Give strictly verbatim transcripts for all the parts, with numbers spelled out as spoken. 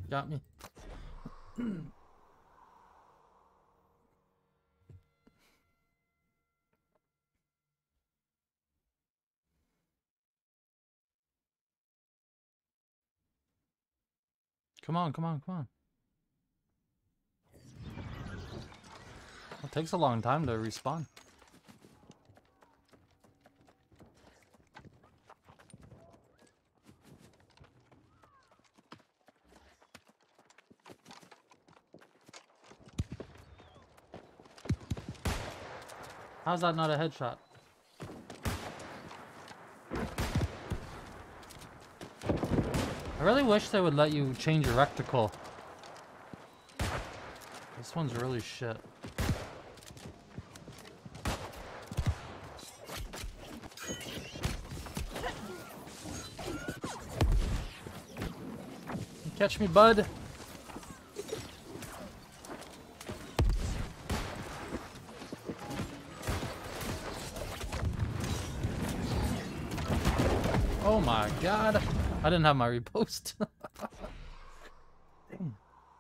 Got me. Come on, come on, come on. It takes a long time to respawn. How's that not a headshot? I really wish they would let you change your reticle. This one's really shit. Catch me, bud. Oh my god. I didn't have my repost. Dang.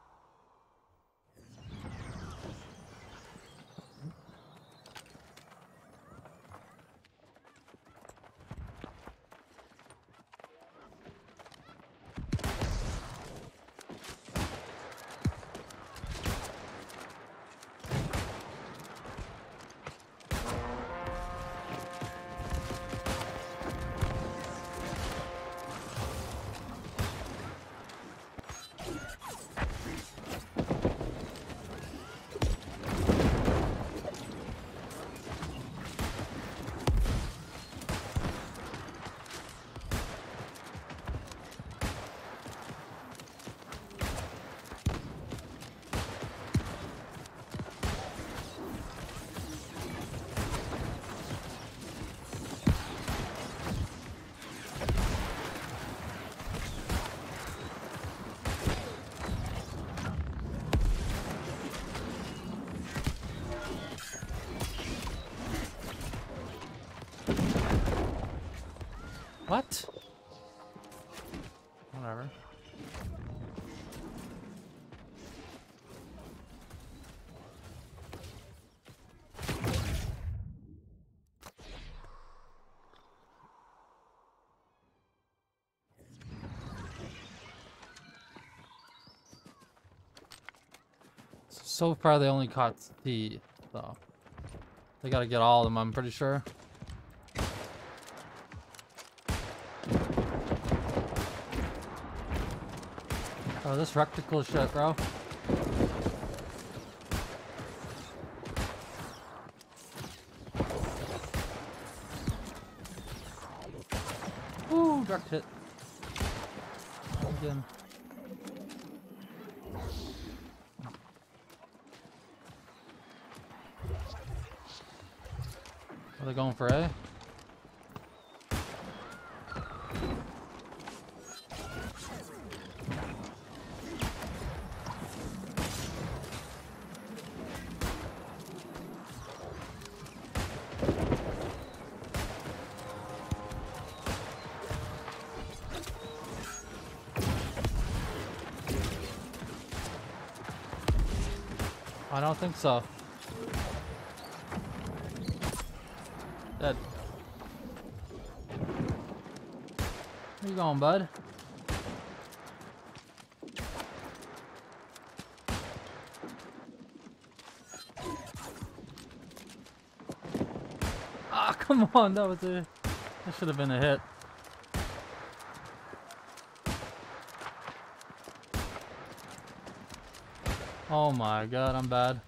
What? Whatever. So far they only caught the, though. They gotta get all of them, I'm pretty sure. Oh, this reticle shit, bro. Ooh, direct hit. Again. Are they going for A? I don't think so. Dead. Where you going, bud? Ah, come on, that was a... That should have been a hit. Oh my god, I'm bad.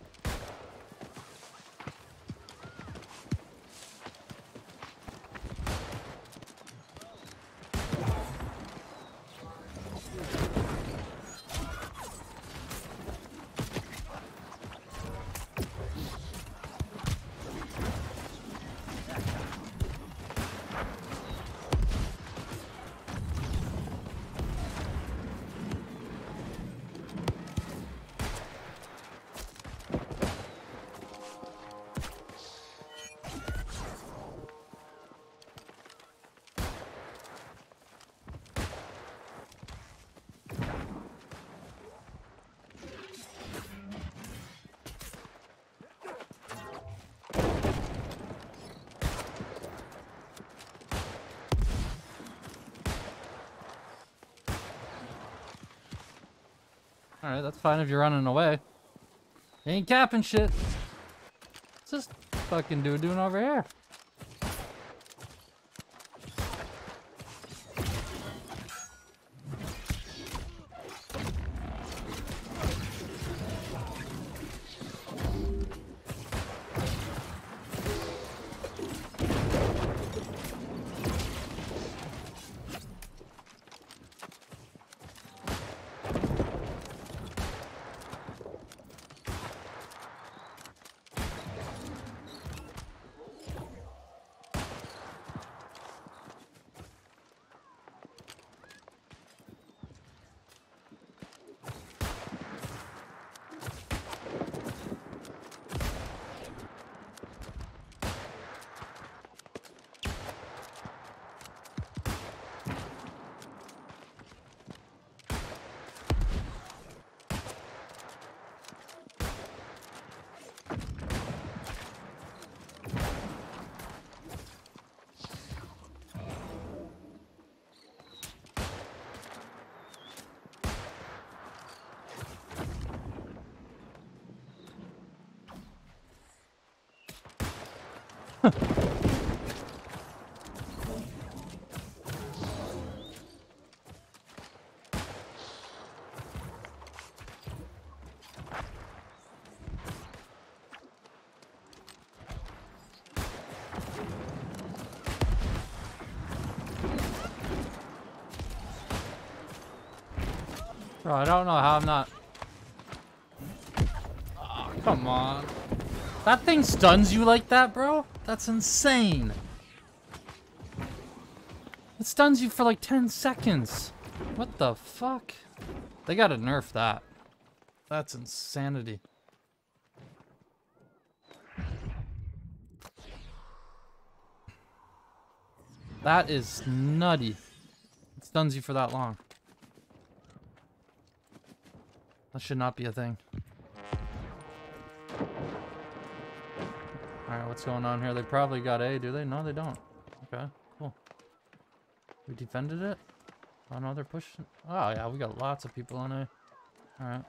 Alright, that's fine if you're running away. You ain't capping shit. What's this fucking dude doing over here? Bro, I don't know how I'm not... Oh, come on. That thing stuns you like that, bro? That's insane. It stuns you for like ten seconds. What the fuck? They gotta nerf that. That's insanity. That is nutty. It stuns you for that long. That should not be a thing. Alright, what's going on here? They probably got A, do they? No, they don't. Okay, cool. We defended it? Oh no, they're pushing. Oh yeah, we got lots of people on A. Alright.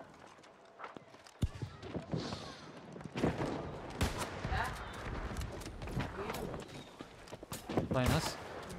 Playing this.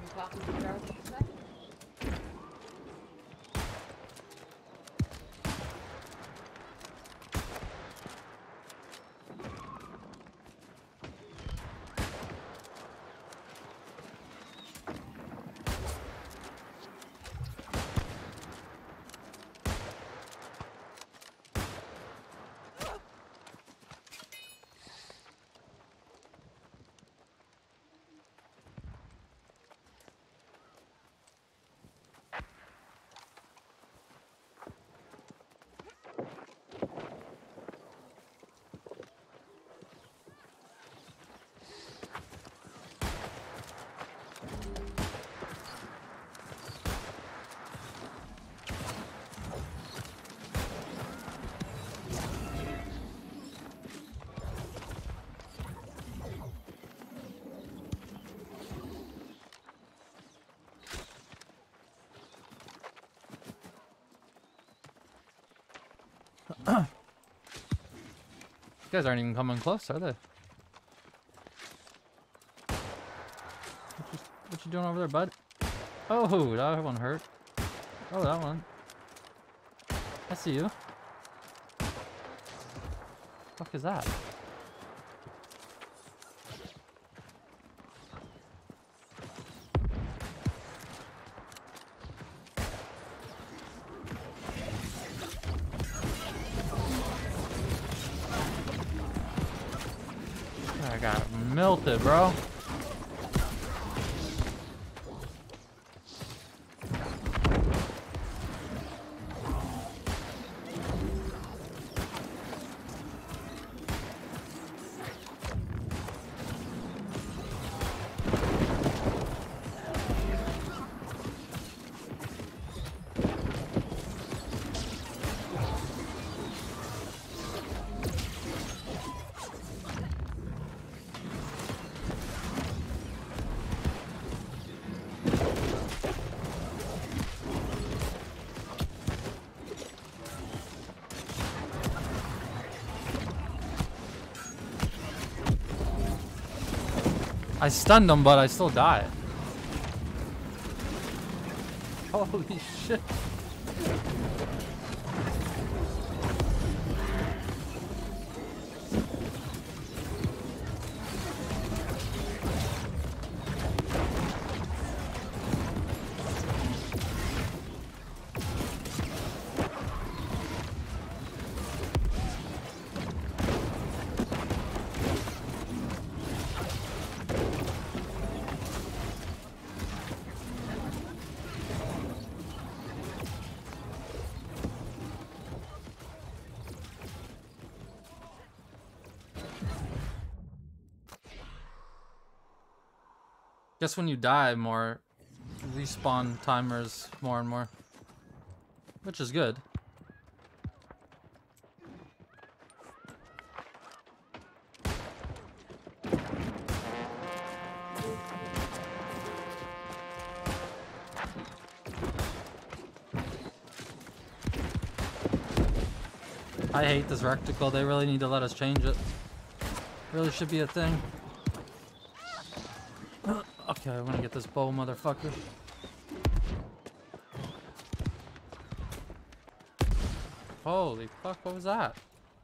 You guys aren't even coming close, are they? What you, what you doing over there, bud? Oh, that one hurt. Oh, that one. I see you. The fuck is that? I got melted, bro. I stunned him, but I still died. Holy shit. Guess when you die more, respawn timers more and more, which is good. I hate this reticle. They really need to let us change it. Really should be a thing. Okay, I want to get this bow, motherfucker. Holy fuck, what was that?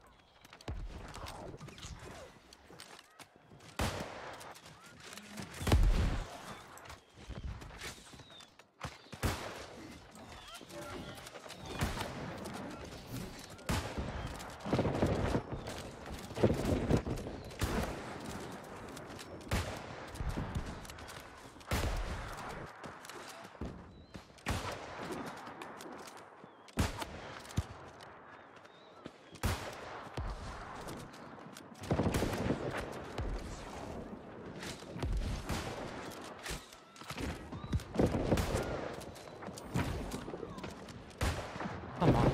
Come on.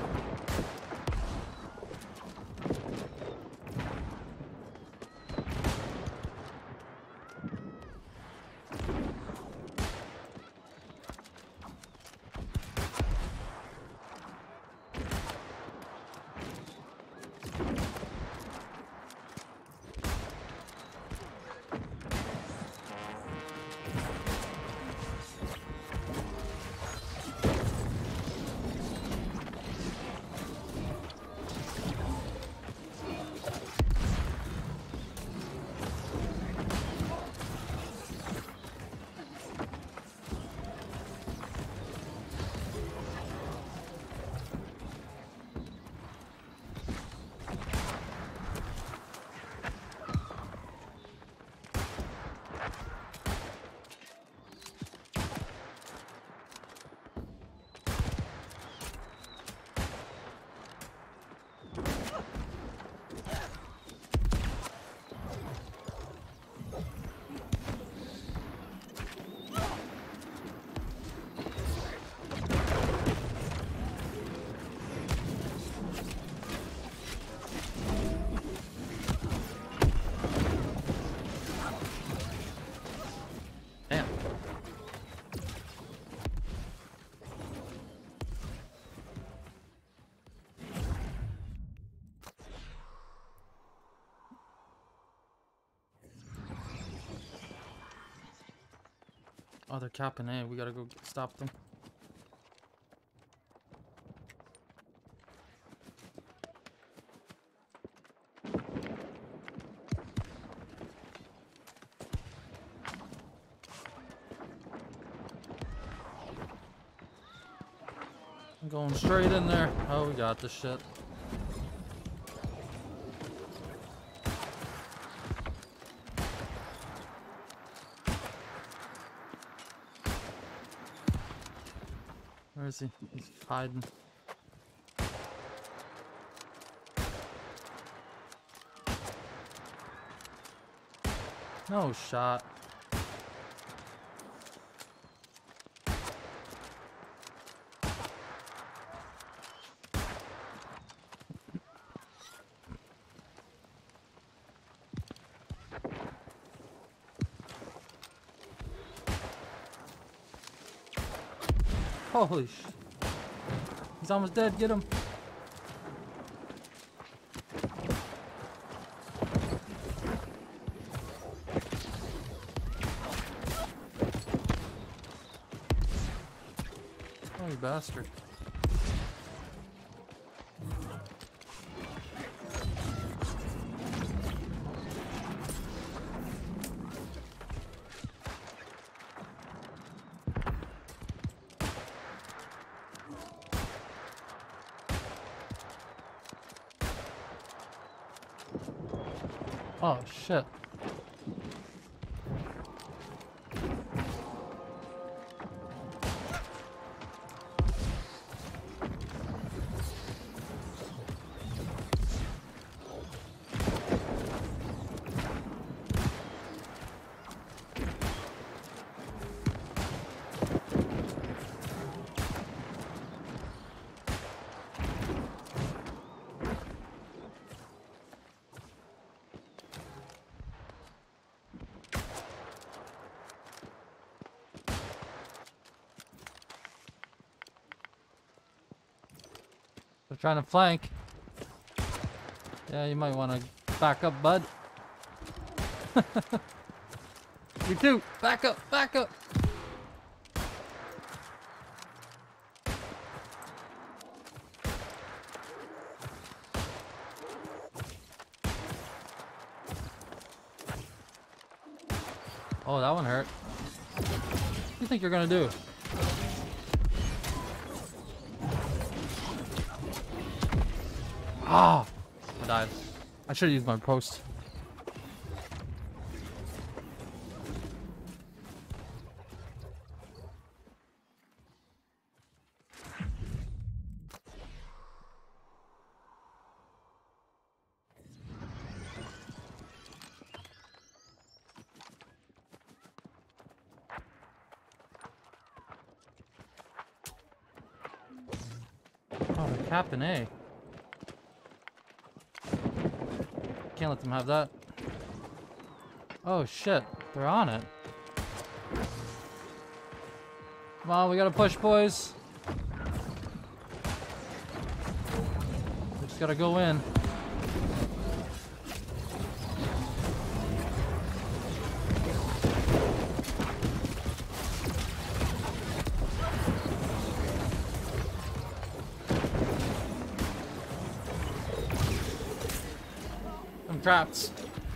Oh, they're capping A. We gotta go get, stop them. I'm going straight in there. Oh, we got this shit. Where is he? He's hiding. No shot. Holy sh! He's almost dead. Get him! You bastard. Oh shit. They're trying to flank. Yeah, you might want to back up, bud. You too. Back up, back up. Oh, that one hurt. What do you think you're gonna do? Ah! I died. I should have used my post. Oh, the Captain A. Can't let them have that. Oh shit, they're on it. Come on, we gotta push, boys. We just gotta go in. I'm trapped.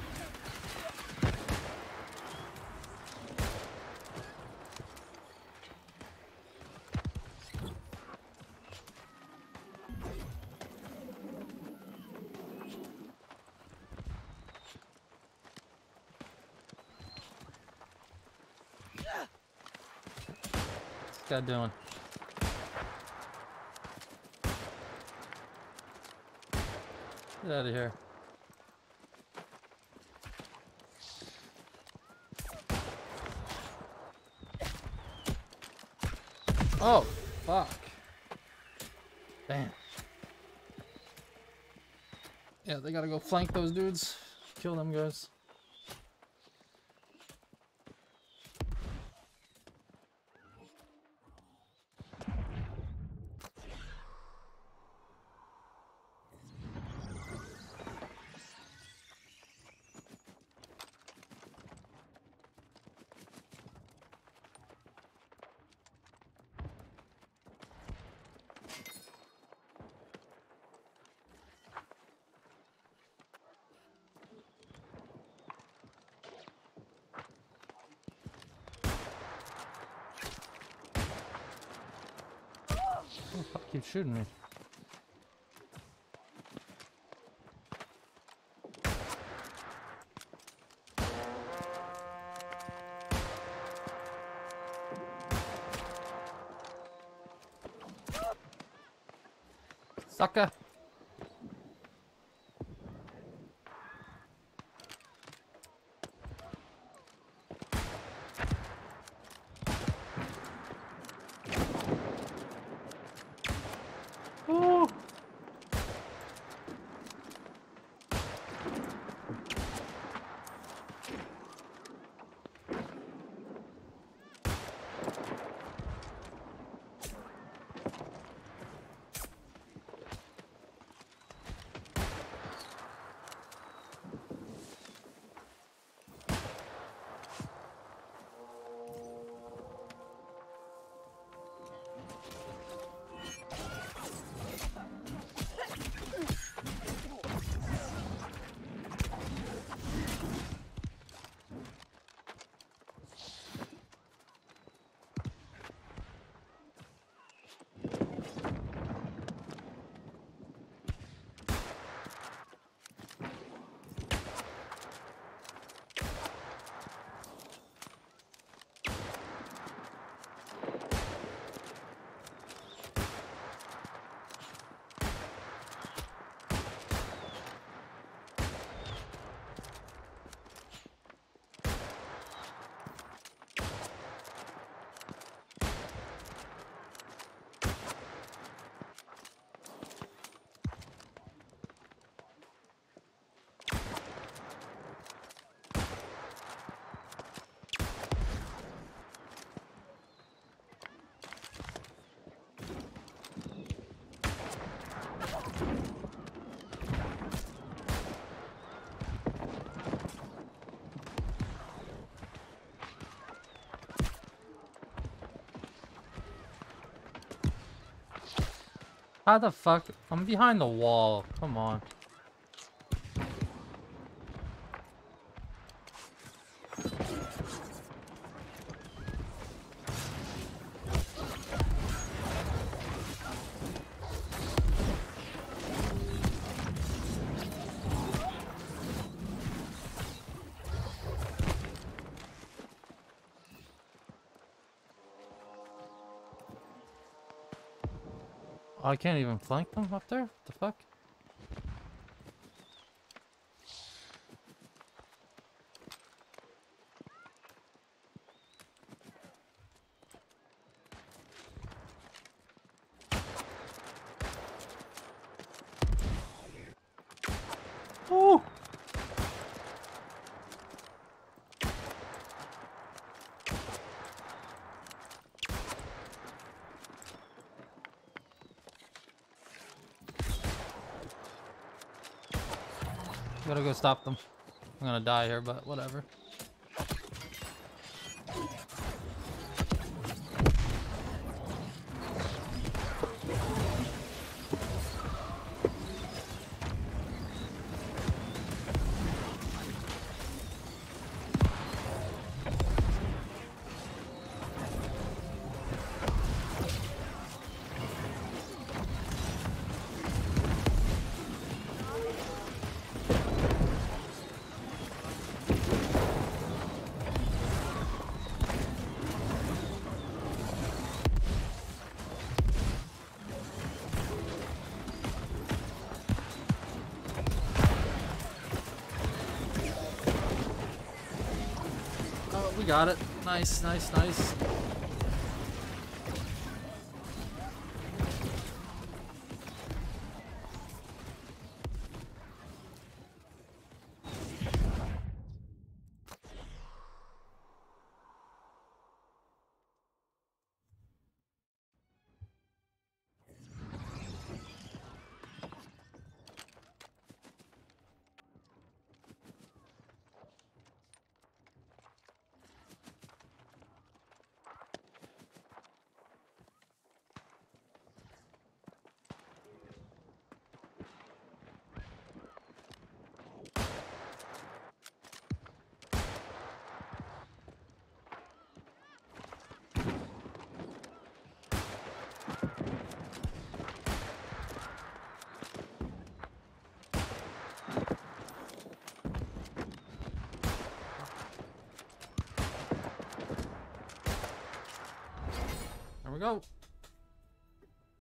What's this guy doing? Get out of here. Oh, fuck. Damn. Yeah, they gotta go flank those dudes. Kill them guys. Who the fuck keeps shooting me? Sucker! Ooh. How the fuck? I'm behind the wall. Come on. Oh, I can't even flank them up there? What the fuck? Oh! Gotta go stop them. I'm gonna die here, but whatever. Oh, we got it. Nice, nice, nice. There we go.